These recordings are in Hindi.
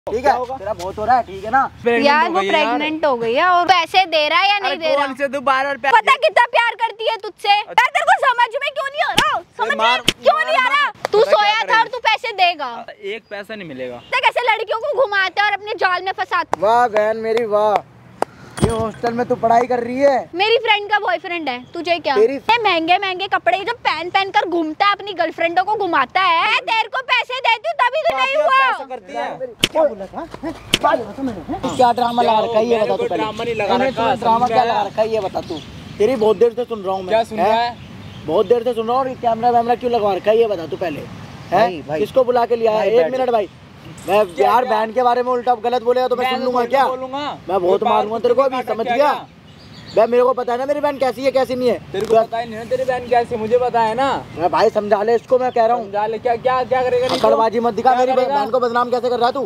ठीक है, तेरा बहुत हो रहा है, ठीक है ना यार। वो प्रेग्नेंट हो गई है और पैसे दे रहा है या नहीं दे रहा? पता कितना प्यार करती है तुझसे। तेरे को समझ में क्यों नहीं आ रहा? समझ में क्यों नहीं आ रहा? तू सोया था और तू पैसे देगा, एक पैसा नहीं मिलेगा। कैसे लड़कियों को घुमाते और अपने जाल में फंसाते। वाह बहन मेरी वाह, ये हॉस्टल में तू पढ़ाई कर रही है। मेरी फ्रेंड का बॉयफ्रेंड है, तुझे क्या? महंगे महंगे कपड़े जो पहन कर घूमता है, अपनी गर्लफ्रेंडों को घुमाता है। तेरे को पैसे देती हूँ तभी तो नहीं हुआ। क्या बोला था? क्या ड्रामा लगा रखा है ये बता तू पहले। ड्रामा नहीं लगा रखा, ड्रामा क्या लगा रखा है ये बता तू। तेरी बहुत देर से सुन रहा हूँ मैं। क्या सुन रहा है? बहुत देर से सुन रहा हूँ। कैमरा वैमरा क्यों लगवा रखा है ये बता तू पहले। है किसको बुला के लिया है? 1 मिनट भाई, मैं यार बहन के बारे में उल्टा गलत बोलेगा तो मैं सुन लूंगा क्या? मैं बहुत मारूंगा तेरे को अभी, समझ गया? भाई मेरे को पता है ना मेरी बहन कैसी है कैसी नहीं है। तेरे को पता नहीं है तेरी बहन कैसी, मुझे पता है ना। मैं भाई समझा ले इसको, मैं कह रहा हूँ। समझा ले, क्या क्या क्या करेगा? कड़बाजी मत दिखा, मेरी बहन को बदनाम कैसे कर रहा तू?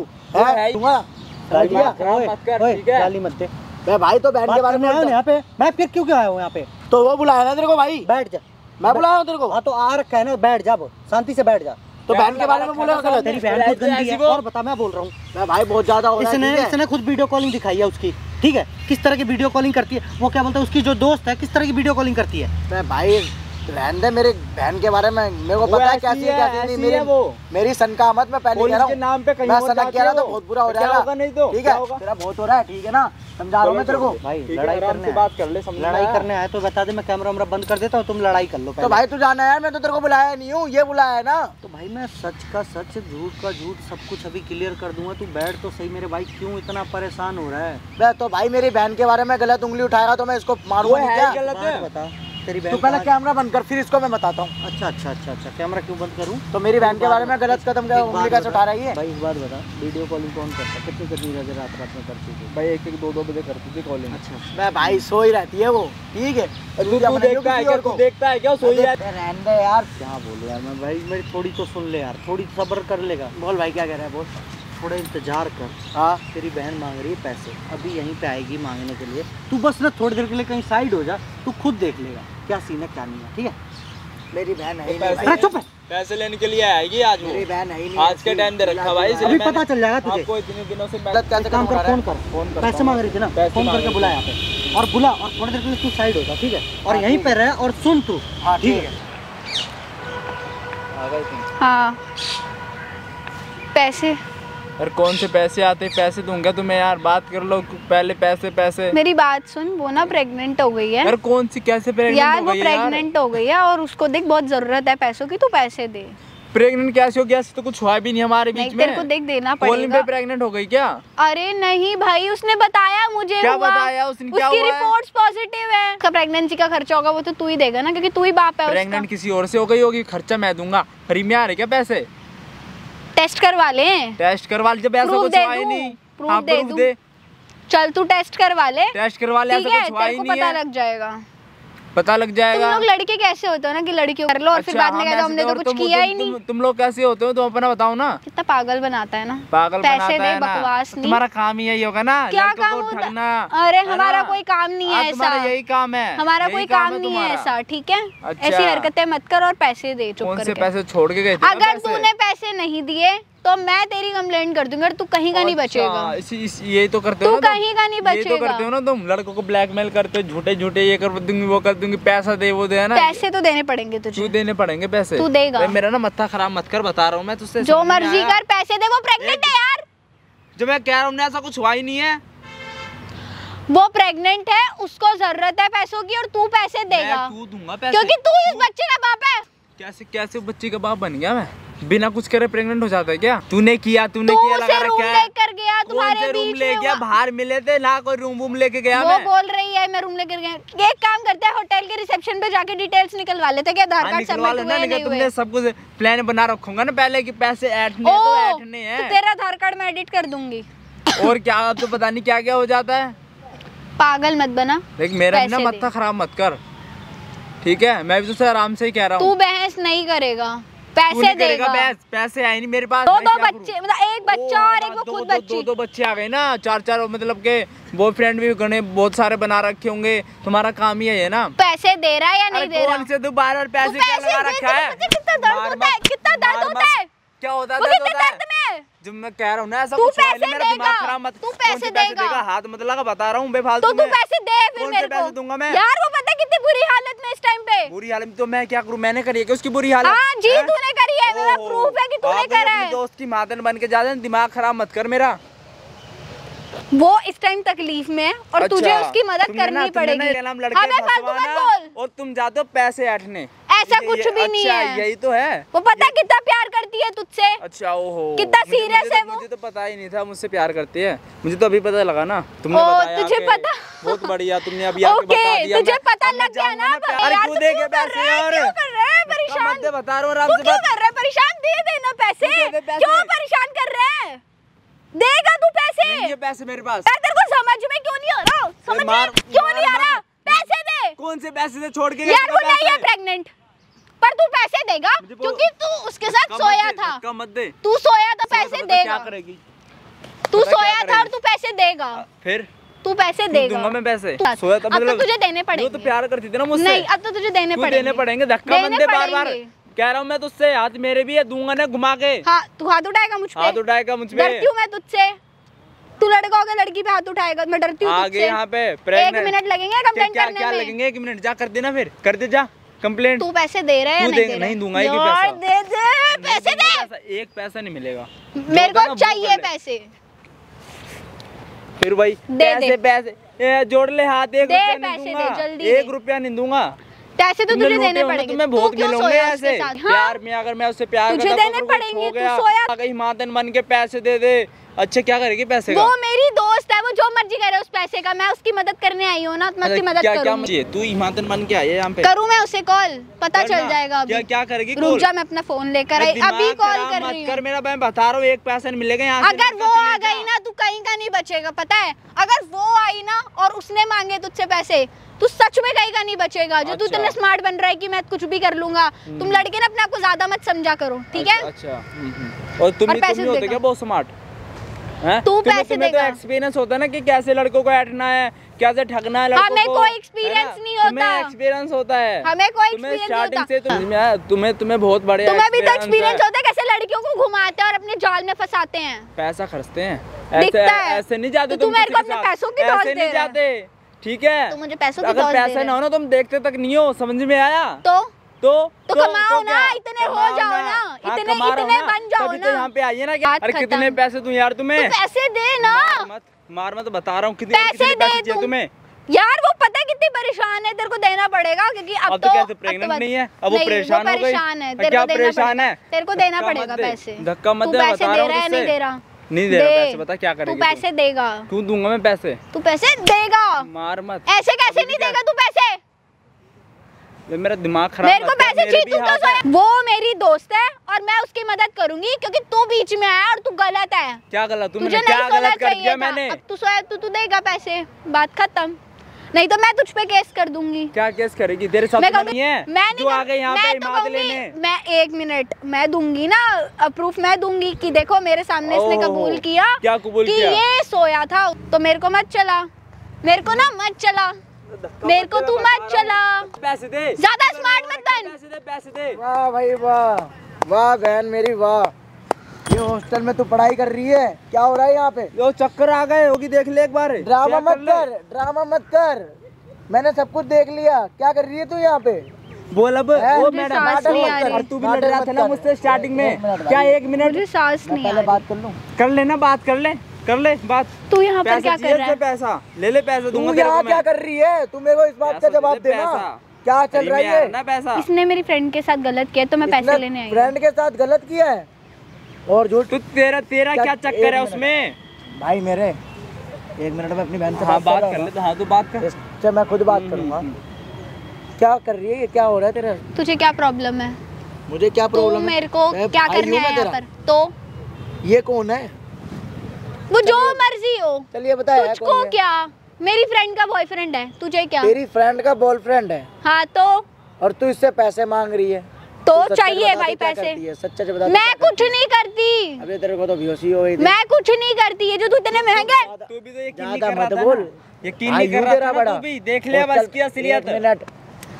गाली मत दे। मैं भाई तो बहन के बारे में यहाँ पे, मैं फिर क्यों आया हूँ यहाँ पे? तो वो बुलाया ना तेरे को भाई, बैठ जा। मैं बुलाया हूँ तेरे को। हाँ तो आ रखा है ना, बैठ जा, शांति से बैठ जा। तो बहन के बारे में बोला गलत? तेरी बहन खुद गंदी है। और बता, मैं बोल रहा हूँ मैं भाई बहुत ज्यादा हो रहा है। इसने खुद वीडियो कॉलिंग दिखाई है उसकी, ठीक है? किस तरह की वीडियो कॉलिंग करती है वो, क्या बोलते हैं उसकी जो दोस्त है, किस तरह की वीडियो कॉलिंग करती है। मैं भाई रहने दे, मेरे बहन के बारे में मेरे को पता है कैसी है कैसी नहीं। मेरी सन का मत, मैं पहले कह रहा हूँ नाम पे कहीं मैं सनक किया तो बहुत बुरा हो जाएगा। नहीं तो ठीक है, तेरा बहुत हो रहा है, ठीक है ना? समझा रहा हूँ मैं तेरे को। भाई लड़ाई करने बात कर ले, लड़ाई करने आए तो बता दे, मैं कैमरा वैमरा बंद कर देता हूँ, तुम लड़ाई कर लो। तो भाई तू जाना है, मैं तो तेरे को बुलाया नहीं हूँ, ये बुलाया है ना। तो भाई मैं सच का सच, झूठ का झूठ, सब कुछ अभी क्लियर कर दूंगा। तू बैठ तो सही मेरे भाई, क्यों इतना परेशान हो रहा है? तो भाई मेरी बहन के बारे में गलत उंगली उठाएगा तो मैं इसको मारूंगा क्या? गलत है बता। तेरी बहन, तू पहले कैमरा बंद कर, फिर इसको मैं बताता हूँ। अच्छा अच्छा अच्छा अच्छा, कैमरा क्यों बंद करूँ? तो मेरी बहन के बारे में गलत कदम का उंगली कैसे उठा रही है? भाई एक बात बता, वीडियो कॉलिंग कौन करता है? कितनी बजे रात में करती थी? भाई 1-1, 2-2 बजे करती थी कॉलिंग। अच्छा, मैं भाई सो ही रहती है वो, ठीक है? तू देखता है क्या सोई रहने दे यार। क्या बोलूं यार मैं भाई, मेरी थोड़ी तो सुन ले यार, थोड़ी सब्र कर लेगा। बोल भाई क्या कह रहा है? बोल। थोड़ा इंतजार कर। हाँ तेरी बहन मांग रही है पैसे, अभी यहीं पे आएगी मांगने के लिए। तू बस ना थोड़ी देर के लिए कहीं साइड हो जा, तू खुद देख लेगा क्या सीन है क्या नहीं है, ठीक है? मेरी बहन है ही नहीं। चुप है, पैसे लेने के लिए आएगी आज। मेरी बहन है ही नहीं, आज के टाइम दे रखा भाई, अभी पता चल जाएगा तुझे। आपको इतने दिनों से काम कर, फोन कर, पैसे मांग रही थी ना, फोन करके बुला यहाँ पे और बुला, और थोड़ी देर के लिए तू साइड हो जा, ठीक है? और यहीं पे रह और सुन तू, ठीक है? हाँ पैसे। और कौन से पैसे आते? पैसे दूंगा तुम्हें यार, बात कर लो पहले। पैसे मेरी बात सुन, वो ना प्रेग्नेंट हो गई है यार। कौन सी कैसे प्रेग्नेंट यार? हो वो गई प्रेग्नेंट हो गई है और उसको देख बहुत जरूरत है पैसों की, तू पैसे दे। प्रेग्नेंट कैसे हो गया? तो कुछ हुआ भी नहीं हमारे बीच में। तेरे को देख देना पड़ेगा। प्रेग्नेंट हो गई क्या? अरे नहीं भाई, उसने बताया मुझे। क्या बताया उसने? क्या उसकी रिपोर्ट्स पॉजिटिव है। उसका प्रेगनेंसी का खर्चा होगा वो तो तू ही देगा ना, क्योंकि तू ही बाप है। प्रेग्नेंट किसी और से हो गई होगी, खर्चा मैं दूंगा। फ्री में आ रहे क्या पैसे? टेस्ट करवा ले। टेस्ट करवा ले, जब ऐसा कुछ हुआ ही नहीं। प्रूफ दे। चल तू टेस्ट करवा ले। टेस्ट करवा ले, ऐसा कुछ हुआ ही नहीं है। पता लग जाएगा, पता लग जाएगा। तुम लोग लड़के कैसे होते हो ना कि लड़कियों कर लो और फिर बाद में कहते हो हमने तो कुछ किया ही नहीं। तुम लोग कैसे होते हो? तुम अपना बताओ ना। कितना पागल बनाता है ना, पागल पैसे दे, बकवास नहीं। तुम्हारा काम ही यही होगा ना, क्या काम होता? अरे हमारा कोई काम नहीं है ऐसा, यही काम है हमारा, कोई काम नहीं है ऐसा, ठीक है? ऐसी हरकतें मत कर और पैसे दे चुप करके। कौन से पैसे छोड़ के गए थे? अगर तूने पैसे नहीं दिए तो मैं तेरी कंप्लेंट कर दूंगी और तू कहीं का नहीं बचेगा। यही तो करते हो ना, तू कहीं का नहीं बचेगा। ये तो करते हो ना तुम, लड़कों को ब्लैकमेल करते हो, झूठे ये कर दूंगी वो कर दूंगी, पैसा दे वो दे, है ना? पैसे तो देने पड़ेंगे तुझे। तू देने पड़ेंगे पैसे? तू देगा। मेरा ना मत्था खराब मत कर, बता रहा हूँ मैं तुझसे। जो मर्जी कर, पैसे दे। वो प्रेग्नेंट है यार, जो मैं कह रहा हूँ ऐसा कुछ हुआ ही नहीं है। वो प्रेग्नेंट है, उसको जरूरत है पैसों की और तू पैसे देगा। तू दूंगा पैसे, क्योंकि तू इस बच्चे का बाप है। कैसे बच्चे का बाप बन गया मैं? बिना कुछ करे प्रेग्नेंट हो जाता है क्या? तूने किया लगा रखा है। लेकर गया तुम्हारे रूम ले गया, बाहर मिले थे ना, कोई रूम लेके गया? वो बोल रही है मैं रूम लेकर गया। एक काम करते हैं, होटल के रिसेप्शन पे जाके डिटेल्स निकलवा लेते हैं, आधार कार्ड सबमिट हुए नहीं हुए। तुमने सब कुछ प्लान बना रखूंगा ना पहले कि पैसे ऐंठने हैं तो ऐंठने हैं। तो तेरा आधार कार्ड मैं एडिट कर दूंगी। और क्या तो पता नहीं क्या हो जाता है। पागल मत बना, देख मेरा भी ना मत्था खराब मत कर, ठीक है? मैं भी तुझसे आराम से ही कह रहा हूँ। तू बहस नहीं करेगा, पैसे देगा। पैसे आए नहीं मेरे पास। दो बच्चे, मतलब एक बच्चा और एक वो खुद बच्ची। दो बच्चे आ गए ना, 4 मतलब के बॉयफ्रेंड भी गणे बहुत सारे बना रखे होंगे। तुम्हारा काम ही है ना। पैसे दे रहा है या नहीं दे रहा? कौन से तू बार पैसे क्या लगा रखा है? कितना दर्द होता है, कितना दर्द होता है? क्या होता है? जब मैं कह रहा हूँ ना ऐसा तू कुछ पैसे मेरा दिमाग खराब मत। तू पैसे देगा, हाथ मत लगा, बता रहा हूँ बेफालतू तो तू पैसे दे फिर मेरे को। पैसे दूंगा मैं यार वो पता है कितनी बुरी हालत में इस टाइम पे। बुरी हालत में तो मैं क्या करूँ, मैंने करी है क्या उसकी बुरी हालत? हाँ जी तूने करी है, मेरा प्रूफ है कि तूने करा है। दोस्त की मातन बन के ज्यादा दिमाग खराब मत कर मेरा। वो इस टाइम तकलीफ में है और अच्छा, तुझे उसकी मदद करनी पड़ेगी। हमें फालतू मत बोल। और तुम जाते हो पैसे ऐंठने। ऐसा कुछ भी नहीं है, यही तो है। वो पता कितना प्यार करती है तुझसे। अच्छा ओहो, कितना सीरियस है वो। मुझे तो पता ही नहीं था मुझसे प्यार करती है, मुझे तो अभी पता लगा ना, तुमने बताया। तुझे पता? बहुत बढ़िया, तुमने अभी आके बता दिया। तुझे पता लग गया ना। अरे क्यों दे के पैसे यार? क्यों कर रहे हैं परेशान? मत बता रहा हूं आराम से। क्यों कर रहे हैं परेशान? दे देना पैसे। क्यों परेशान कर रहे हैं? देगा तू पैसे? नहीं है पैसे मेरे पास। तेरे को समझ में क्यों नहीं आ रहा? समझ में क्यों नहीं आ रहा? पैसे दे। कौन से पैसे दे? छोड़ के यार वो नहीं है प्रेग्नेंट, पर तू पैसे देगा क्योंकि तू उसके साथ सोया था। कम मत दे। तू सोया तो पैसे देगा। क्या करेगी? तू सोया था और तू पैसे देगा। फिर तू पैसे देगा। दूंगा मैं पैसे। सोया था मतलब। अब तो तुझे देने पड़ेंगे। वो तो प्यार करती थी ना मुझसे। नहीं अब तो तुझे देने पड़ेंगे। देने पड़ेंगे, धक्का मत दे बार बार। कह रहा हूँ मैं तुझसे, हाथ मेरे भी है, दूंगा ना घुमा के। हाँ तू हाथ उठाएगा मुझ पे? हाथ उठाएगा मुझ पे। डरती हूँ मैं तुझसे। तू लड़का होगा लड़की पे हाथ उठाएगा, मैं डरती हूँ तुझसे। आगे यहाँ पे 1 मिनट लगेंगे कंप्लेंट करने में। क्या लगेंगे 1 मिनट? जा कर देना, फिर कर दे, जा कंप्लेंट। तू पैसे दे रहा है या नहीं? नहीं दूंगा एक भी पैसा। दे दे पैसे दे। एक पैसा नहीं मिलेगा मेरे को चाहिए पैसे। फिर भाई पैसे जोड़ ले हाथ। 1 रुपया नहीं दूंगा, 1 रुपया नहीं दूंगा। पैसे तो तुझे देने पड़ेंगे। तुम्हें बहुत मिलोगे ऐसे प्यार में। अगर मैं उससे प्यार तुझे देने पड़ेंगे। तू सोया कहीं मातन बन के पैसे दे दे। अच्छा क्या करेगी पैसे का? वो मेरी दोस्त है, वो जो मर्जी करे उस पैसे का। मैं उसकी मदद करने आई हूँ ना, मैं उसकी मदद करूंगी। तू हिमातन बन के आई है यहाँ पे? करूँ मैं उसे कॉल? पता चल जाएगा अभी। क्या करेगी? रुक जा, मैं अपना फोन लेकर आई, अभी कॉल कर रही हूँ। मेरा मैं बता रहा हूँ 1 पैसा नहीं मिलेगा यहाँ। अगर वो आ गई ना तू कहीं का नहीं बचेगा, पता है? अगर वो आई ना और उसने मांगे तुझसे पैसे, तू सच में कहीं का नहीं बचेगा। जो तू इतने स्मार्ट बन रहा है कि मैं कुछ भी कर लूंगा। तुम लड़के ना अपने आप को ज्यादा मत समझा करो, ठीक है? अच्छा और तुम नहीं होते क्या बहुत स्मार्ट? तू पैसे देगा। तो एक्सपीरियंस होता है ना कि कैसे लड़कों को ऐठना है, कैसे ठगना है लड़कों को। हमें कोई एक्सपीरियंस नहीं होता। तुम्हें एक्सपीरियंस होता है। हमें कोई एक्सपीरियंस नहीं होता। तुम्हें बहुत बड़े तुम्हें भी तो एक्सपीरियंस होता है कैसे लड़कियों को घुमाते हैं और अपने जाल में फंसाते हैं। पैसा खर्चते हैं ऐसे नहीं जाते। तू मेरे को अपने पैसों की डोज दे रहा है। ठीक है, तू मुझे पैसों की अगर पैसा ना हो ना तुम देखते तक नहीं हो। समझ में आया? तो कमाओ ना, इतने हो जाओ ना, इतने बन जाओ ना। यहाँ पे आइए ना। अरे कितने पैसे दूं यार तुम्हें? पैसे दे ना। मार मत, बता रहा हूँ कितने पैसे चाहिए तुम्हें। यार वो पता है कितनी परेशान है, तेरे को देना पड़ेगा क्योंकि अब तो कैसे प्रेग्नेंट नहीं है, अब वो परेशान हो गई। क्या परेशान है? तेरे को देना पड़ेगा पैसे। धक्का मत दे, पैसे दे रहा है नहीं दे रहा? नहीं दे रहा पैसे। बता क्या करेगी? तू पैसे देगा। क्यों दूंगा मैं पैसे? तू पैसे देगा। मार मत। ऐसे कैसे नहीं देगा तू पैसे? मेरा दिमाग खराब। मेरे को पैसे चाहिए। वो मेरी दोस्त है और मैं उसकी मदद करूंगी क्योंकि तू बीच में आया और तू गलत है। क्या गलत? तुझे क्या गलत कर दिया मैंने? अब तू सोया तू देगा पैसे, बात खत्म। नहीं तो मैं तुझ पे केस कर दूंगी। क्या केस करेगी? तेरे साथ नहीं है? मैं नहीं आ गई यहाँ पे हिमात लेने। मैं 1 मिनट मैं दूंगी ना प्रूफ, मैं दूंगी कि देखो मेरे सामने इसने कबूल किया। क्या कबूल किया? कि ये सोया था। तो मेरे को मत चला, मेरे को ना मत चला, मेरे को तू मत चला। पैसे दे। ज्यादा स्मार्ट मत बन। पैसे दे, पैसे दे। वाह भाई वाह, वाह बहन मेरी वाह। ये हॉस्टल में तू पढ़ाई कर रही है? क्या हो रहा है यहाँ पे? यो चक्कर आ गए होगी, देख ले एक बार। ड्रामा मत कर, ड्रामा मत कर। मैंने सब कुछ देख लिया। क्या कर रही है तू यहाँ पे? बोल अब। वो मैडम और तू भी लड़ रहा था ना मुझसे स्टार्टिंग में। क्या 1 मिनट? मुझे सांस नहीं आ रही। बात कर लूं? कर लेना, बात कर ले बात। तू यहाँ पर क्या कर रहा है? पैसा ले ले, पैसा दूंगा तेरे को। क्या कर रही है तू? मेरे को इस बात का जवाब दे ना। क्या चल रहा है ना पैसा? इसने मेरी फ्रेंड के साथ गलत किया तो मैं पैसे लेने आई। फ्रेंड के साथ गलत किया है और झूठ? तू तेरा क्या चक्कर है उसमें? भाई मेरे 1 मिनट में अपनी बहन से बात कर ले। तो हाँ, तू बात कर। अच्छा मैं खुद बात करूंगा। क्या कर रही है ये? क्या हो रहा है तेरा? तुझे क्या प्रॉब्लम है? मुझे क्या प्रॉब्लम है? मेरे को क्या करने आया यहाँ पर? तो ये कौन है? वो जो मर्जी हो। चलिए बताया। तुझको क्या? मेरी फ्रेंड का बॉयफ्रेंड है, तुझे क्या? तेरी फ्रेंड का बॉयफ्रेंड है? हाँ तो? और तू इससे पैसे मांग रही है? तो चाहिए भाई पैसे। सच्चा बता। मैं कुछ नहीं करती। अबे तेरे को तो बेहोशी हो गई थी। मैं कुछ नहीं करती। ये जो तू इतने महंगे। तू भी तो यकीन नहीं कर रहा था। बोल। यकीन नहीं कर रहा था तू भी। देख ले अब इसकी असलियत। 1 मिनट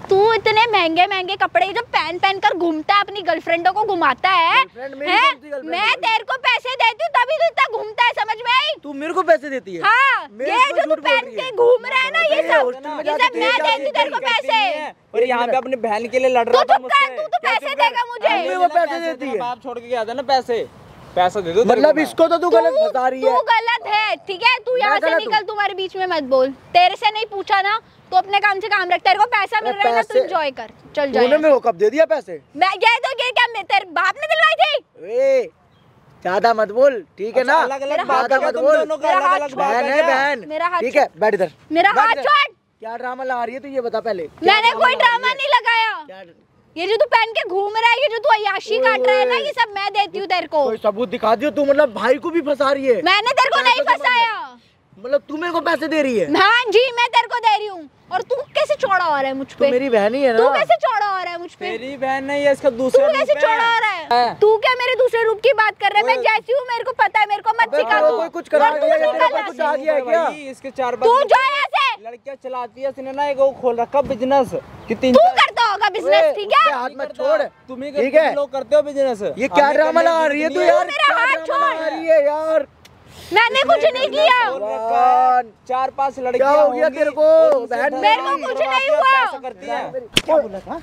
तू इतने महंगे महंगे कपड़े जो पहन कर घूमता है, अपनी गर्लफ्रेंडों को घुमाता है? मैं तेरे को पैसे देती हूँ तभी तू इतना घूमता है, समझ में आई? तू मेरे को पैसे देती है? हाँ, ये जो तू पहन के घूम रहा है ना, ये सब मैं देती तेरे को पैसे। और यहाँ पे अपनी बहन के लिए लड़ रहा था मुझसे। तू पैसे देगा मुझे? वो पैसे देती है। बाप छोड़ के गया था ना पैसे, पैसा दे दो। मतलब इसको तो तू गलत बता रही है। तू गलत है, ठीक है? तू यहाँ से निकल, तुम्हारे बीच में मत बोल। तेरे से नहीं पूछा ना, तो अपने काम से काम रख। तेरे को पैसा मिल रहा है ना, तू एंजॉय कर, चल जा। तूने मेरे को कब दे दिया पैसे? मैं ये तो ये क्या तेरे बाप ने दिलवाई थी? ज्यादा मत बोल, ठीक है ना? अलग-अलग बात है, मत बोल। बहन है बहन, ठीक है? बैठ इधर। मेरा हाथ छोड़। क्या ड्रामा लगा रही है तू, ये बता पहले। मैंने कोई ड्रामा नहीं लगाया। ये जो तू पहन के घूम रहा है, ये जो तू अय्याशी काट रहा है ना, ये सब मैं देती हूँ तेरे को। कोई सबूत दिखा दियो। तू मतलब भाई को भी फंसा रही है? मैंने तेरे को नहीं फंसाया। मतलब तू मेरे को पैसे दे रही है? हाँ जी, मैं तेरे को दे रही हूँ। और तू कैसे चौड़ा हो रहा है मुझ पे? तू मेरी बहन ही है ना? तू कैसे चौड़ा हो रहा है मुझ पे? मेरी बहन नहीं है, इसका दूसरा तू कैसे चौड़ा हो रहा है? तू क्या मेरे दूसरे रूप की बात कर रहा है? मैं जैसी हूँ मेरे को पता है, मेरे को मत सिखा तू। कोई कुछ करा दिया है, तेरे को कुछ आ गया है क्या? इसके 4 तू जा यहाँ से। लड़कियां चलाती है, इसने ना एक वो खोल रखा बिजनेस कि 3 तू करता होगा बिजनेस, ठीक है? हाथ मत छोड़। तुम्ही ठीक है? लोग करते हो बिजनेस। ये क्या ड्रामा लगा रही है तू यार? मेरा हाथ छोड़। लगा रही है यार। मैंने कुछ नहीं किया। 4-5 लड़कियां क्या हो गया तेरे को? बहन मेरे को कुछ नहीं हुआ। करती है। क्या बोला था?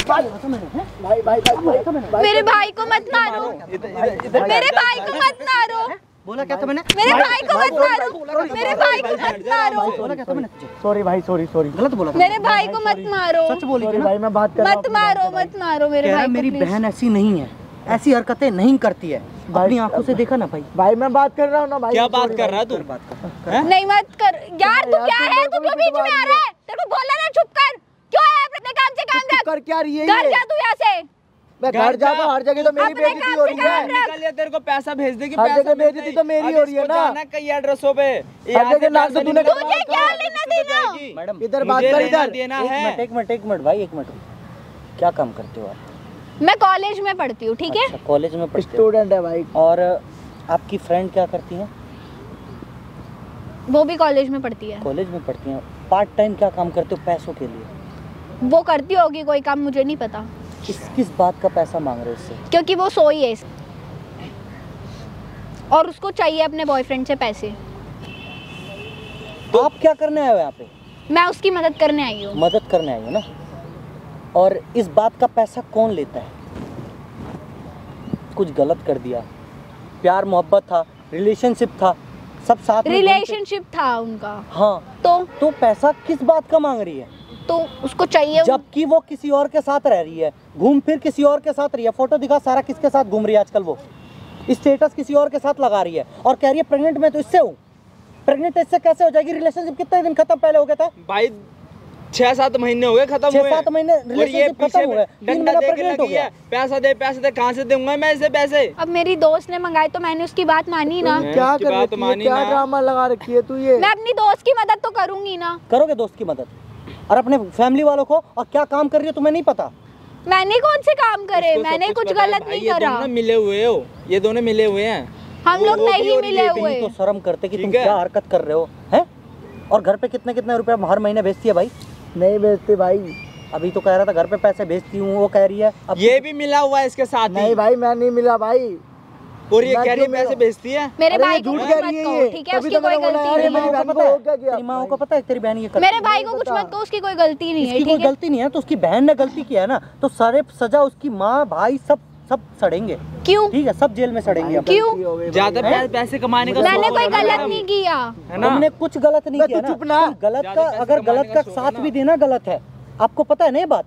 भाई मेरे भाई को मत मारो। मेरे भाई को मत मारो। बोला क्या था मैंने? मेरे भाई को मत मारो। मेरे भाई को मत मारो। बोला क्या था मैंने? सॉरी भाई, सॉरी गलत बोला था। मेरे भाई को मत मारो। सच बोली थी ना भाई, मैं बात कर रहा हूं। मत मारो मेरे भाई को। मेरी बहन ऐसी नहीं है, ऐसी हरकतें नहीं करती है। अपनी आंखों से देखा ना भाई। भाई मैं बात कर रहा हूँ ना भाई। क्या बात कर रहा है तू? नहीं मत कर यार। तू क्या है? तू क्यों बीच में आ रहा है? तेरे को बोला ना चुप कर। क्यों है? अपने काम से काम रख। कर क्या रही है? घर जा तू यहाँ से। मैं घर जाता हूँ, हर जगह तो मेरी बेइज्जती हो रही है। निकल ये, तेरे को पैसा भेज देगी। हर जगह बेइज्जती तो मेरी हो रही है ना। कई एड्रेसों पे हर जगह नाम तो तूने। तुझे क्या लेना देना? मैडम इधर बात कर, इधर। एक मिनट भाई, एक मिनट। क्या काम करते हो आप? मैं कॉलेज में पढ़ती हूँ, ठीक है? अच्छा, कॉलेज में पढ़ते हो? स्टूडेंट है भाई। और आपकी फ्रेंड क्या करती हैं? वो भी कॉलेज में पढ़ती है। कॉलेज में पढ़ती हैं। पार्ट टाइम क्या काम करते हो पैसों के लिए? वो करती होगी कोई काम, मुझे नहीं पता। किस बात का पैसा मांग रहे हो इससे? क्योंकि वो सोई है और उसको चाहिए अपने बॉयफ्रेंड से पैसे। तो आप क्या करने आए हो यहाँ पे? मैं उसकी मदद करने आई हूँ। मदद करने आई हो ना? और इस बात का पैसा कौन लेता है? कुछ गलत कर दिया, प्यार मोहब्बत था, रिलेशनशिप था, सब साथ में। रिलेशनशिप था उनका। हाँ, तो पैसा किस बात का मांग रही है? तो उसको चाहिए, जबकि वो किसी और के साथ रह रही है, घूम फिर किसी और के साथ रही है। फोटो दिखा सारा, किसके साथ घूम रही है आजकल? वो स्टेटस किसी और के साथ लगा रही है और कह रही है प्रेग्नेंट मैं तो इससे हूँ। प्रेग्नेंट इससे कैसे हो जाएगी? रिलेशनशिप कितने दिन खत्म पहले हो गया था भाई? 6-7 महीने हो गए खत्म हुए। 6-7 महीने रिलेशनशिप खत्म हुए। 3 महीना प्रेग्नेंट हो गया। पैसा दे, कहाँ से दूंगा मैं इसे पैसे? अब मेरी दोस्त ने मंगाए तो मैंने उसकी बात मानी ना। क्या कर रही है? क्या ड्रामा लगा रखी है तू ये? मैं अपनी दोस्त की मदद तो करूंगी ना। करोगे दोस्त की मदद और अपने फैमिली वालों को? और क्या काम कर रही हो तुम्हें नहीं पता? मैंने कौन से काम करे? मैंने कुछ गलत नहीं करा। ये दोनों मिले हुए हो, ये दोनों मिले हुए हैं। हम लोग नहीं मिले हुए। तो शर्म करते कि तुम क्या हरकत कर रहे हो हैं? और घर पे कितने रुपए हर महीने भेजती है भाई? नहीं भेजती भाई। अभी तो कह रहा था घर पे पैसे भेजती हूँ, वो कह रही है अब ये भी मिला हुआ है इसके साथ। नहीं भाई, मैं नहीं मिला भाई। और ये कह रही है पैसे भेजती है। मेरे भाई को कुछ मत कहो, ठीक है? उसकी कोई गलती नहीं है। तेरी माँ को पता है तेरी बहन ये करती है? मेरे भाई को कुछ मत कहो, उसकी कोई गलती नहीं है। कोई गलती नहीं है तो उसकी बहन ने गलती किया है ना, तो सारे सजा उसकी माँ भाई सब सड़ेंगे। क्यों? ठीक है, सब जेल में सड़ेंगे। क्यों? ज्यादा पैसे कमाने का। मैंने कोई गलत नहीं किया। हमने कुछ गलत नहीं किया ना। गलत का अगर गलत का साथ भी देना गलत है, आपको पता है ना ये बात?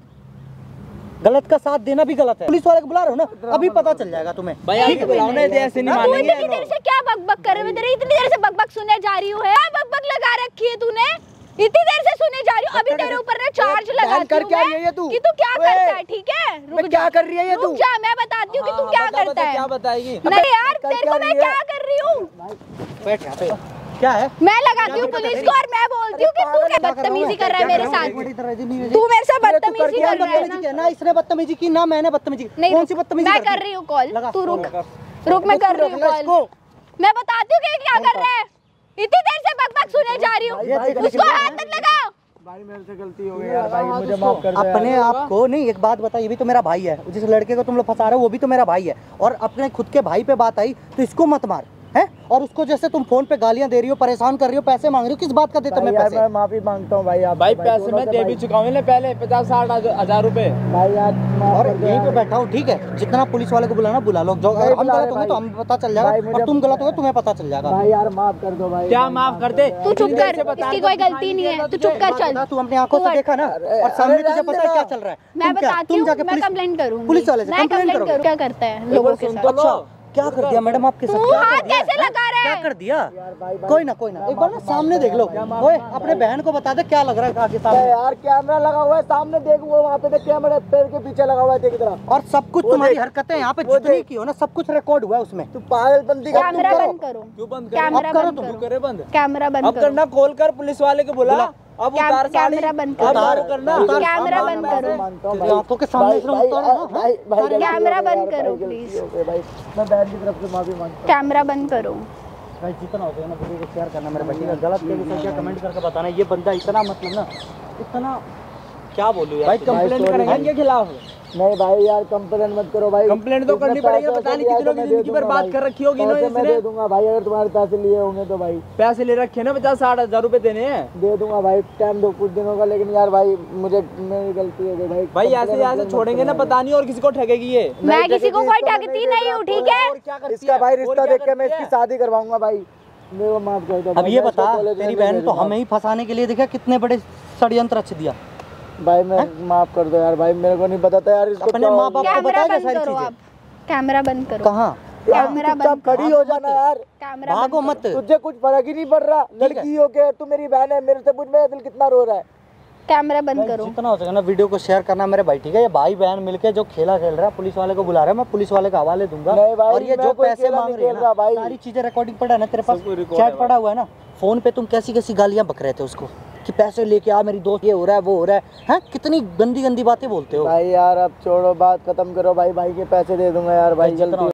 गलत का साथ देना भी गलत है। पुलिस वाले को बुला रहे हो ना, अभी पता चल जाएगा तुम्हें। बुलाओ ना, ऐसे नहीं मानेंगे। इतनी देर से क्या बकबक कर रहे हो? तेरी इतनी देर से बकबक सुने जा रही हूँ। बकबक लगा रखी है तूने, इतनी देर से सुने जा रही हूँ। अभी तेरे ऊपर ना चार्ज लगाती हूँ कि तू क्या करता है, ठीक है? रुक क्या कर रही है ये? रुक जा, मैं बताती हूँ कि तू क्या करता है। क्या बताएगी? नहीं यार, तेरे को मैं क्या कर रही हूँ? बैठ यहाँ पे। क्या है? मैं लगाती हूँ पुलिस को और मैं बोलती हूँ कि तू क्या बदतमीजी कर रहा है मेरे साथ। तू मेरे साथ बदतमीजी कर रहा है ना? इसने बदतमीजी की ना मैंने बदतमीजी की। नहीं, कौन सी बदतमीजी? मैं कर रही हूँ कॉल, तू रुक। मैं कर रही हूँ कॉल। मैं बताती हूँ कि क्या कर रहा है। इतनी देर से बकबक सुने जा रही हूँ। उसको हाथ मत लगा। भाई मेरे से गलती हो गई यार भाई, मुझे माफ कर दो। अपने आप को नहीं, एक बात बता, ये भी तो मेरा भाई है, जिस लड़के को तुम लोग फंसा रहे हो वो भी तो मेरा भाई है, और अपने खुद के भाई पे बात आई तो इसको मत मार है, और उसको जैसे तुम फोन पे गालियां दे रही हो, परेशान कर रही हो, पैसे मांग रही हो, किस बात का देते मैं पैसे? मैं माफी मांगता हूँ भाई। आप भाई पैसे मैं दे भी चुका हूँ पहले 50-60 हजार रुपए भाई यार, और यहीं पे बैठा हूँ ठीक है, जितना पुलिस वाले को बुलाना बुला लो, जो हम गलत होंगे तो हम पता चल जाएगा, और तुम गलत होगे तुम्हें पता चल जाएगा। भाई यार माफ कर दो भाई। क्या माफ कर दे? तू चुप कर, इसकी कोई गलती नहीं है, तू चुप कर चल। तू अपनी आंखों से देखा ना, और सामने तुझे पता है क्या चल रहा है। मैं बताती हूँ, मैं कंप्लेंट करूँगी पुलिस वाले से, कंप्लेंट करो। क्या करता है लोगों के साथ? अच्छा क्या कर दिया मैडम आपके साथ? तू हाथ कैसे लगा रहा है? क्या कर दिया? कोई ना एक बार ना सामने देख लो, ओए अपने बहन को बता दे क्या लग रहा है आगे सामने। यार कैमरा लगा हुआ है सामने, देख वो वहाँ पे देख, कैमरा पेड़ के पीछे लगा हुआ है देख इधर, और सब कुछ तुम्हारी हरकतें यहाँ पे जितनी की हो ना सब कुछ रिकॉर्ड हुआ है उसमें। तू पागलपंती का कैमरा बंद करो, क्यों बंद कैमरा बंद करो, करे बंद, कैमरा बंद अब करना, खोल कर पुलिस वाले को बुला, अब उतार साड़ी, कैमरा बंद करो, करना, कैमरा बंद करो, आंखों के सामने से उतारो, कैमरा बंद करो प्लीज, मैं बहन की तरफ से माफी मांगता हूं। कैमरा बंद करो। भाई जितना हो गया ना वीडियो को शेयर करना, मेरे बेटी का गलत के विषय क्या कमेंट करके बताना, ये बंदा इतना मतलब ना इतना क्या बोलूं यार। भाई कंप्लेंट करेंगे इनके खिलाफ? नहीं भाई यार कंप्लेंट मत करो भाई, कंप्लेंट तो करनी पड़ेगी, पता नहीं कितनों की जिंदगी बर्बाद कर रखी होगी इन्होंने। मैं दे दूंगा भाई, अगर तुम्हारे पैसे लिए होंगे तो। भाई पैसे ले रखे ना 50-60 हजार रुपए देने हैं, दे दूंगा भाई, टाइम दो कुछ दिनों का, लेकिन यार भाई मुझे मेरी गलती हो गई भाई। भाई ऐसे छोड़ेंगे ना, पता नहीं और किसी को ठगेगी ये। मैं किसी को कोई ठगती नहीं हूँ ठीक है। इसका भाई रिश्ता देख के मैं इसकी शादी करवाऊंगा भाई, मेरे को माफ कर दो। अब ये बता, तेरी बहन तो हमें ही फंसाने के लिए देखा कितने बड़े षड्यंत्र रच दिया। भाई मैं माफ कर दो यार भाई, मेरे को नहीं पता था यार इसको। अपने माँ बाप को बताया सारी चीजें। कैमरा बंद करो। कहाँ? कैमरा बंद, खड़ी हो जाना यार, कैमरा भागो मत, तुझे कुछ फर्क ही नहीं पड़ रहा, लड़की हो के तू मेरी बहन है, मेरे से पूछ मेरा दिल कितना रो रहा है। कैमरा बंद करो। जितना हो सके ना वीडियो को शेयर करना मेरे भाई ठीक है। ये भाई बहन मिलके जो खेला खेल रहा है, पुलिस वाले को बुला रहा है, मैं पुलिस वाले का हवाले दूंगा। और ये जो पैसे मांग रहे हैं ना, सारी चीजें रिकॉर्डिंग पड़ा है ना तेरे पास, चैट पड़ा हुआ है ना फोन पे, तुम कैसी कैसी गालियां बक रहे थे उसको कि पैसे लेके आ मेरी दोस्त, ये हो रहा है वो हो रहा है, कितनी गंदी गंदी बातें बोलते हो। भाई यार अब छोड़ो, बात खत्म करो भाई, भाई के पैसे दे दूंगा यार भाई जल्दी।